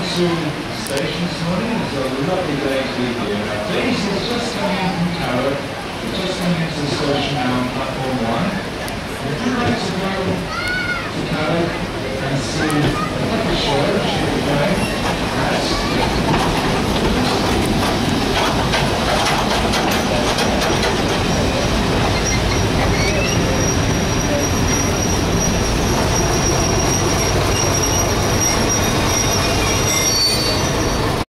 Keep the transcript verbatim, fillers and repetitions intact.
to the station this morning. It's a lovely day to be here. Now, Daisy has just come in from Carrick. She's just come into the station now.